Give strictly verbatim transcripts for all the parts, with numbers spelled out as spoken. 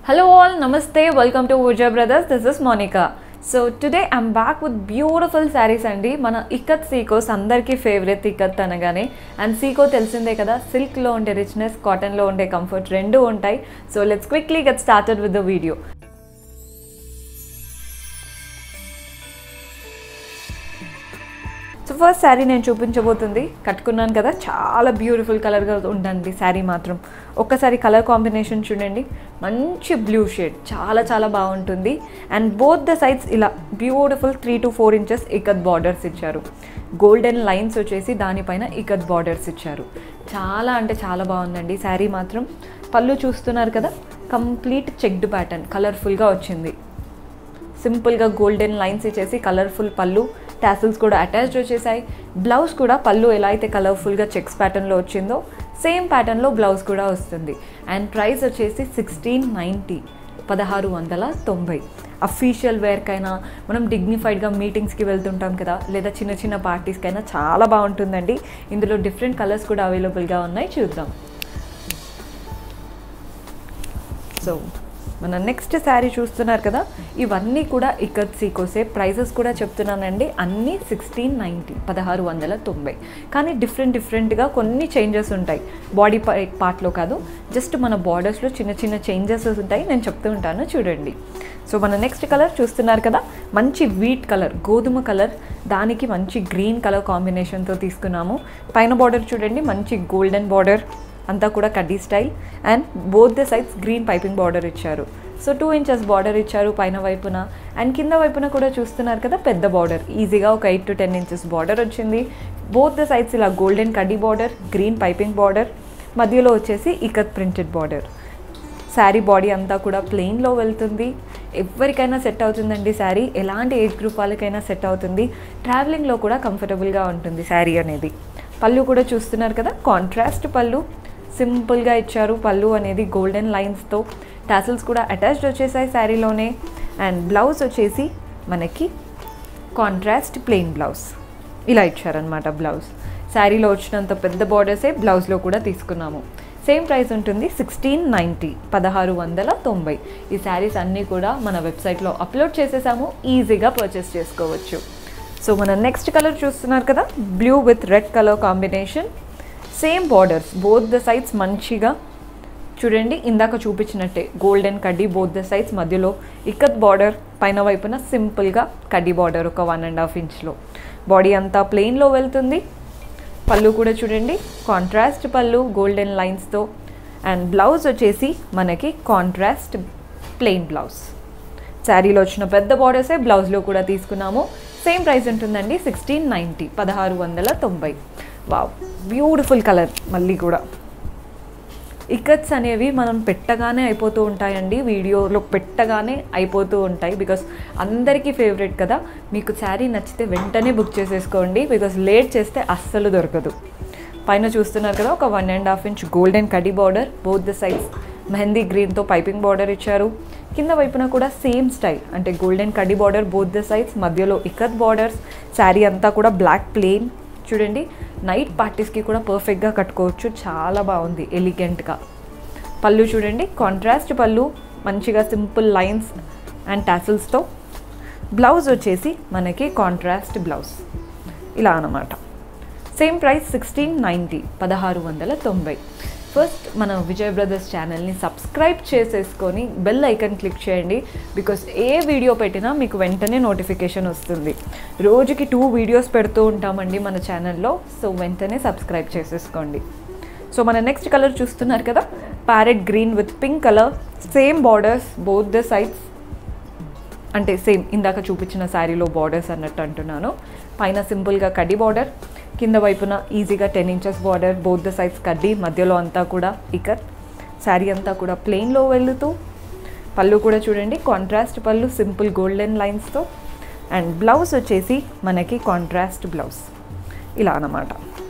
Hello all, namaste, welcome to Vijay Brothers. This is Monica. So today I'm back with beautiful sarees andi. Mana Ikkath Sico andarki favorite Ikkath anagane and Sico telisinde kada, silk lo unde richness, cotton lo unde comfort rendu untai. So let's quickly get started with the video. So first sari నేను చూపించబోతుంది కట్టుకున్నాను కదా, చాలా beautiful కలర్గా ఉంటుంది శారీ మాత్రం. ఒక్కసారి colour combination చూడండి, మంచి బ్లూ షేడ్, చాలా చాలా బాగుంటుంది. అండ్ బోత్ ద సైడ్స్ ఇలా beautiful three to four inches ikat borders ఇచ్చారు. గోల్డెన్ లైన్స్ వచ్చేసి దానిపైన ఇకత్ బార్డర్స్ ఇచ్చారు. చాలా అంటే చాలా బాగుందండి శారీ మాత్రం. పళ్ళు చూస్తున్నారు కదా, కంప్లీట్ చెక్డ్ ప్యాటర్న్ కలర్ఫుల్గా వచ్చింది. సింపుల్గా గోల్డెన్ లైన్స్ ఇచ్చేసి కలర్ఫుల్ పళ్ళు, టాసిల్స్ కూడా అటాచ్డ్ వచ్చేసాయి. బ్లౌజ్ కూడా పళ్ళు ఎలా అయితే కలర్ఫుల్గా చెక్స్ ప్యాటర్న్లో వచ్చిందో సేమ్ ప్యాటర్న్లో బ్లౌజ్ కూడా వస్తుంది. అండ్ ప్రైస్ వచ్చేసి సిక్స్టీన్ నైంటీ పదహారు వందల తొంభై. అఫీషియల్ వేర్కైనా, మనం డిగ్నిఫైడ్గా మీటింగ్స్కి వెళ్తుంటాం కదా, లేదా చిన్న చిన్న పార్టీస్కైనా చాలా బాగుంటుందండి. ఇందులో డిఫరెంట్ కలర్స్ కూడా అవైలబుల్గా ఉన్నాయి, చూద్దాం. సో మన నెక్స్ట్ శారీ చూస్తున్నారు కదా, ఇవన్నీ కూడా ఇక్కత్ సీకోసే. ప్రైజెస్ కూడా చెప్తున్నానండి, అన్నీ సిక్స్టీన్ నైంటీ పదహారు వందల తొంభై. కానీ డిఫరెంట్ డిఫరెంట్గా కొన్ని చేంజెస్ ఉంటాయి. బాడీ పార్ట్లో కాదు, జస్ట్ మన బార్డర్స్లో చిన్న చిన్న చేంజెస్ ఉంటాయి, నేను చెప్తూ ఉంటాను చూడండి. సో మన నెక్స్ట్ కలర్ చూస్తున్నారు కదా, మంచి వీట్ కలర్, గోధుమ కలర్, దానికి మంచి గ్రీన్ కలర్ కాంబినేషన్తో తీసుకున్నాము. పైన బార్డర్ చూడండి, మంచి గోల్డెన్ బార్డర్, అంతా కూడా కడ్డీ style. And both the sides green piping border ఇచ్చారు. సో టూ ఇంచెస్ బార్డర్ ఇచ్చారు పైన వైపున. అండ్ కింద వైపున కూడా చూస్తున్నారు కదా, పెద్ద బార్డర్, ఈజీగా ఒక eight to ten inches border వచ్చింది. బోత్ ద సైడ్స్ ఇలా గోల్డెన్ కడ్డీ బార్డర్, గ్రీన్ పైపింగ్ బార్డర్, మధ్యలో వచ్చేసి ikat printed border. Sari body అంతా కూడా ప్లెయిన్లో వెళ్తుంది. ఎవరికైనా సెట్ అవుతుందండి శారీ, ఎలాంటి ఏజ్ గ్రూప్ వాళ్ళకైనా సెట్ అవుతుంది. ట్రావెలింగ్లో కూడా కంఫర్టబుల్గా ఉంటుంది శారీ అనేది. పళ్ళు కూడా చూస్తున్నారు కదా, కాంట్రాస్ట్ పళ్ళు, సింపుల్గా ఇచ్చారు. పళ్ళు అనేది గోల్డెన్ లైన్స్తో, టాసిల్స్ కూడా అటాచ్డ్ వచ్చేసాయి శారీలోనే. అండ్ బ్లౌజ్ వచ్చేసి మనకి కాంట్రాస్ట్ ప్లెయిన్ బ్లౌజ్ ఇలా ఇచ్చారనమాట. బ్లౌజ్ శారీలో వచ్చినంత పెద్ద బార్డర్సే బ్లౌజ్లో కూడా తీసుకున్నాము. సేమ్ ప్రైస్ ఉంటుంది సిక్స్టీన్ నైంటీ పదహారు వందల తొంభై. ఈ శారీస్ అన్నీ కూడా మన వెబ్సైట్లో అప్లోడ్ చేసేసాము, ఈజీగా పర్చేస్ చేసుకోవచ్చు. సో మన నెక్స్ట్ కలర్ చూస్తున్నారు కదా, blue with red colour combination. Same borders both the sides మంచిగా చూడండి, ఇందాక చూపించినట్టే గోల్డెన్ కడ్డీ బోత్ ద సైడ్స్, మధ్యలో ఇక్కత్ బార్డర్, పైన వైపున సింపుల్గా కడ్డీ బార్డర్ ఒక వన్ అండ్ హాఫ్ ఇంచ్లో. బాడీ అంతా ప్లెయిన్లో వెళ్తుంది. పళ్ళు కూడా చూడండి, కాంట్రాస్ట్ పళ్ళు గోల్డెన్ లైన్స్తో. అండ్ బ్లౌజ్ వచ్చేసి మనకి కాంట్రాస్ట్ ప్లెయిన్ బ్లౌజ్. శారీలో వచ్చిన పెద్ద బార్డర్సే బ్లౌజ్లో కూడా తీసుకున్నాము. సేమ్ ప్రైస్ ఉంటుందండి సిక్స్టీన్ నైంటీ పదహారు వందల తొంభై. Wow, beautiful colour. మళ్ళీ కూడా ఇకత్స్ అనేవి మనం పెట్టగానే అయిపోతూ ఉంటాయండి, వీడియోలో పెట్టగానే అయిపోతూ ఉంటాయి. బికాస్ అందరికీ ఫేవరెట్ కదా. మీకు శారీ నచ్చితే వెంటనే బుక్ చేసేసుకోండి, బికాస్ లేట్ చేస్తే అస్సలు దొరకదు. పైన చూస్తున్నారు కదా, ఒక one and half inch golden కడ్డీ border, both the sides mehndi గ్రీన్తో పైపింగ్ బార్డర్ ఇచ్చారు. కింద వైపున కూడా సేమ్ స్టైల్, అంటే గోల్డెన్ కడ్డీ బార్డర్ బోత్ ద సైడ్స్, మధ్యలో ఇకత్ బార్డర్స్. శారీ అంతా కూడా బ్లాక్ ప్లెయిన్. చూడండి, నైట్ పార్టీస్కి కూడా పర్ఫెక్ట్గా కట్టుకోవచ్చు, చాలా బాగుంది, ఎలిగెంట్గా. పళ్ళు చూడండి, కాంట్రాస్ట్ పళ్ళు, మంచిగా సింపుల్ లైన్స్ అండ్ టాసిల్స్తో. బ్లౌజ్ వచ్చేసి మనకి కాంట్రాస్ట్ బ్లౌజ్ ఇలా అన్నమాట. సేమ్ ప్రైస్ సిక్స్టీన్ నైంటీ పదహారు వందల తొంభై. ఫస్ట్ మన విజయ్ బ్రదర్స్ ఛానల్ని సబ్స్క్రైబ్ చేసేసుకొని బెల్ ఐకన్ క్లిక్ చేయండి, బికాస్ ఏ వీడియో పెట్టినా మీకు వెంటనే నోటిఫికేషన్ వస్తుంది. రోజుకి టూ వీడియోస్ పెడుతూ ఉంటామండి మన ఛానల్లో, సో వెంటనే సబ్స్క్రైబ్ చేసేసుకోండి. సో మన నెక్స్ట్ కలర్ చూస్తున్నారు కదా, parrot green with pink colour. Same borders both the sides, అంటే సేమ్ ఇందాక చూపించిన శారీలో బార్డర్స్ అన్నట్టు అంటున్నాను. పైన సింపుల్గా కడ్డీ బార్డర్, కింద వైపున ఈజీగా ten inches border, both the sides కడ్డీ, మధ్యలో అంతా కూడా ఇకత్. శారీ అంతా కూడా ప్లెయిన్లో వెళ్తూ. పళ్ళు కూడా చూడండి, కాంట్రాస్ట్ పళ్ళు, సింపుల్ గోల్డెన్ లైన్స్తో. అండ్ బ్లౌజ్ వచ్చేసి మనకి కాంట్రాస్ట్ బ్లౌజ్ ఇలా అన్నమాట.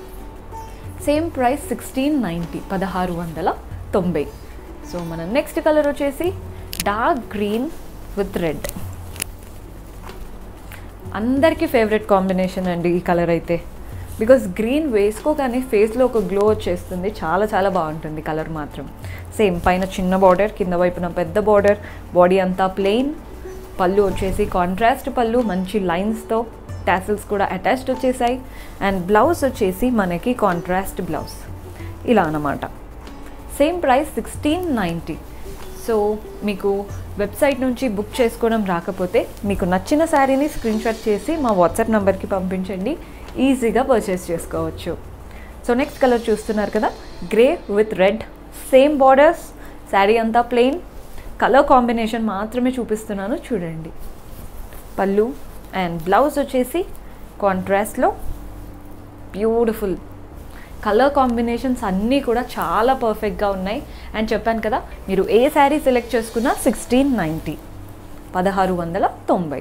సేమ్ ప్రైస్ సిక్స్టీన్ నైంటీ పదహారు వందల తొంభై. సో మన నెక్స్ట్ కలర్ వచ్చేసి డార్క్ గ్రీన్ విత్ రెడ్. అందరికీ ఫేవరెట్ కాంబినేషన్ అండి ఈ కలర్ అయితే. బికాస్ గ్రీన్ వేసుకోగానే ఫేస్లో ఒక గ్లో వచ్చేస్తుంది, చాలా చాలా బాగుంటుంది కలర్ మాత్రం. సేమ్ పైన చిన్న బార్డర్, కింద వైపున పెద్ద బార్డర్, బాడీ అంతా ప్లెయిన్. పళ్ళు వచ్చేసి కాంట్రాస్ట్ పళ్ళు, మంచి లైన్స్తో టాసిల్స్ కూడా అటాచ్డ్ వచ్చేసాయి. అండ్ బ్లౌజ్ వచ్చేసి మనకి కాంట్రాస్ట్ బ్లౌజ్ ఇలా అన్నమాట. Same price sixteen ninety. So మీకు వెబ్సైట్ నుంచి బుక్ చేసుకోవడం రాకపోతే మీకు నచ్చిన శారీని స్క్రీన్ షాట్ చేసి మా వాట్సాప్ నెంబర్కి పంపించండి, ఈజీగా పర్చేస్ చేసుకోవచ్చు. సో నెక్స్ట్ కలర్ చూస్తున్నారు కదా, grey with red, same borders, sari అంతా ప్లెయిన్. కలర్ కాంబినేషన్ మాత్రమే చూపిస్తున్నాను చూడండి. పళ్ళు అండ్ బ్లౌజ్ వచ్చేసి కాంట్రాస్ట్లో బ్యూటిఫుల్. కలర్ కాంబినేషన్స్ అన్నీ కూడా చాలా పర్ఫెక్ట్గా ఉన్నాయి. అండ్ చెప్పాను కదా, మీరు ఏ శారీ సెలెక్ట్ చేసుకున్నా సిక్స్టీన్ నైంటీ, పదహారు వందల తొంభై.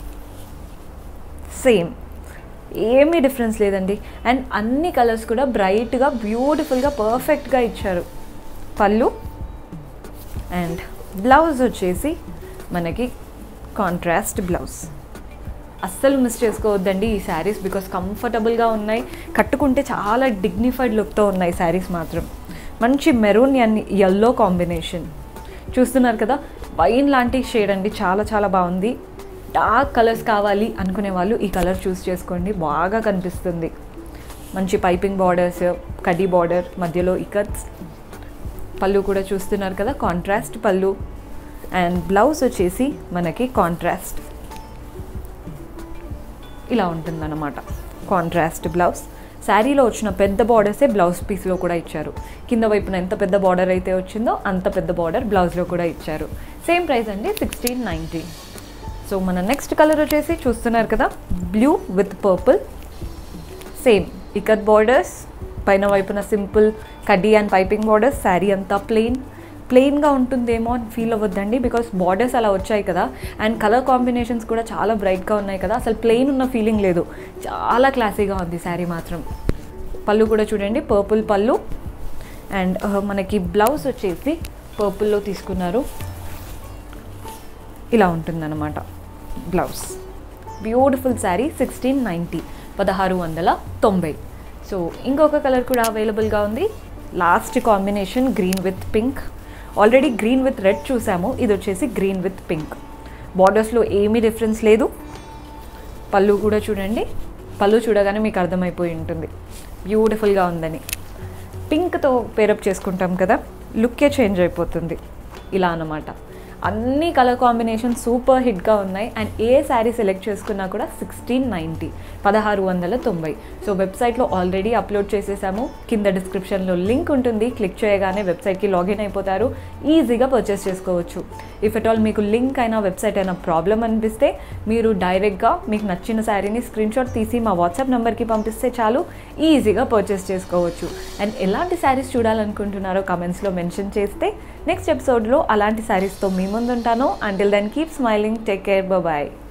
సేమ్, ఏమీ డిఫరెన్స్ లేదండి. అండ్ అన్ని కలర్స్ కూడా బ్రైట్గా బ్యూటిఫుల్గా పర్ఫెక్ట్గా ఇచ్చారు. పళ్ళు అండ్ బ్లౌజ్ వచ్చేసి మనకి కాంట్రాస్ట్ బ్లౌజ్. అస్సలు మిస్ చేసుకోవద్దండి ఈ శారీస్, బికాస్ కంఫర్టబుల్గా ఉన్నాయి, కట్టుకుంటే చాలా డిగ్నిఫైడ్ లుక్తో ఉన్నాయి శారీస్ మాత్రం. మంచి మెరూన్ అండ్ ఎల్లో కాంబినేషన్ చూస్తున్నారు కదా, వైన్ లాంటి షేడ్ అండి, చాలా చాలా బాగుంది. డార్క్ కలర్స్ కావాలి అనుకునే వాళ్ళు ఈ కలర్ చూస్ చేసుకోండి, బాగా కనిపిస్తుంది. మంచి పైపింగ్ బార్డర్స్, కడ్డీ బార్డర్, మధ్యలో ఇకత్స్. పళ్ళు కూడా చూస్తున్నారు కదా, కాంట్రాస్ట్ పళ్ళు. అండ్ బ్లౌజ్ వచ్చేసి మనకి కాంట్రాస్ట్ ఇలా ఉంటుందన్నమాట, కాంట్రాస్ట్ బ్లౌజ్. శారీలో వచ్చిన పెద్ద బార్డర్సే బ్లౌజ్ పీస్లో కూడా ఇచ్చారు. కింద వైపున ఎంత పెద్ద బార్డర్ అయితే వచ్చిందో అంత పెద్ద బార్డర్ బ్లౌజ్లో కూడా ఇచ్చారు. సేమ్ ప్రైస్ అండి సిక్స్టీన్ నైంటీ. సో మన నెక్స్ట్ కలర్ వచ్చేసి చూస్తున్నారు కదా, blue with purple. Same ikat borders, పైన వైపున సింపుల్ కడ్డీ అండ్ పైపింగ్ బార్డర్స్. శారీ అంతా ప్లెయిన్. ప్లెయిన్గా ఉంటుందేమో అని ఫీల్ అవ్వద్దండి, బికాస్ బార్డర్స్ అలా వచ్చాయి కదా. అండ్ కలర్ కాంబినేషన్స్ కూడా చాలా బ్రైట్గా ఉన్నాయి కదా, అసలు ప్లెయిన్ ఉన్న ఫీలింగ్ లేదు, చాలా క్లాసీగా ఉంది శారీ మాత్రం. పళ్ళు కూడా చూడండి, పర్పుల్ పళ్ళు. అండ్ మనకి బ్లౌజ్ వచ్చేసి పర్పుల్లో తీసుకున్నారు, ఇలా ఉంటుందన్నమాట బ్లౌజ్. బ్యూటిఫుల్ శారీ, సిక్స్టీన్ నైంటీ, పదహారు వందల తొంభై. సో ఇంకొక కలర్ కూడా అవైలబుల్గా ఉంది. Last combination green with pink. Already green with red చూసాము, ఇది వచ్చేసి గ్రీన్ విత్ పింక్. బార్డర్స్లో ఏమీ డిఫరెన్స్ లేదు. పళ్ళు కూడా చూడండి, పళ్ళు చూడగానే మీకు అర్థమైపోయి ఉంటుంది బ్యూటిఫుల్గా ఉందని. పింక్తో పేరప్ చేసుకుంటాం కదా, లుక్కే చేంజ్ అయిపోతుంది ఇలా అన్నమాట. అన్ని కలర్ కాంబినేషన్ సూపర్ హిట్గా ఉన్నాయి. అండ్ ఏ శారీ సెలెక్ట్ చేసుకున్నా కూడా సిక్స్టీన్ నైంటీ, పదహారు వందల తొంభై. సో వెబ్సైట్లో ఆల్రెడీ అప్లోడ్ చేసేసాము, కింద డిస్క్రిప్షన్లో లింక్ ఉంటుంది, క్లిక్ చేయగానే వెబ్సైట్కి లాగిన్ అయిపోతారు, ఈజీగా పర్చేస్ చేసుకోవచ్చు. ఇఫ్ ఎట్ ఆల్ మీకు లింక్ అయినా వెబ్సైట్ అయినా ప్రాబ్లం అనిపిస్తే మీరు డైరెక్ట్గా మీకు నచ్చిన శారీని స్క్రీన్ షాట్ తీసి మా వాట్సాప్ నెంబర్కి పంపిస్తే చాలు, ఈజీగా పర్చేస్ చేసుకోవచ్చు. అండ్ ఎలాంటి శారీస్ చూడాలనుకుంటున్నారో కమెంట్స్లో మెన్షన్ చేస్తే నెక్స్ట్ ఎపిసోడ్లో అలాంటి శారీస్తో మీ ముందుంటాను. Until then keep smiling, take care, bye.